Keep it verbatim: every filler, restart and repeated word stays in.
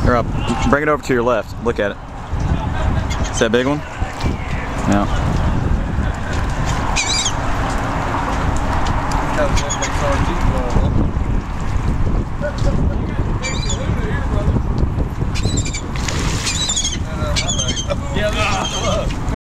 Or up. Bring it over to your left. Look at it. Is that a big one? No.